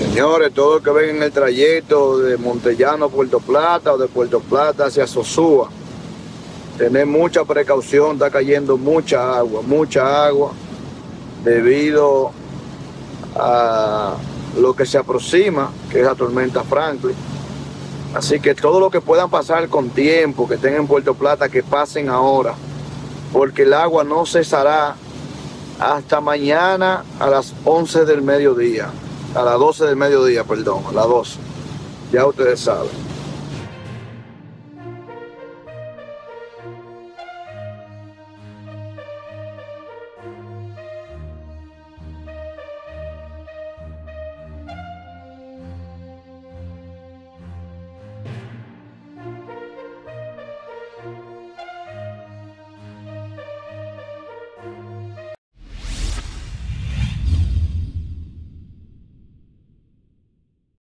Señores, todo el que ven en el trayecto de Montellano a Puerto Plata o de Puerto Plata hacia Sosúa, tener mucha precaución, está cayendo mucha agua, debido a lo que se aproxima, que es la tormenta Franklin. Así que todo lo que puedan pasar con tiempo, que estén en Puerto Plata, que pasen ahora, porque el agua no cesará hasta mañana a las 11 del mediodía, a las 12 del mediodía, perdón, a las 12. Ya ustedes saben.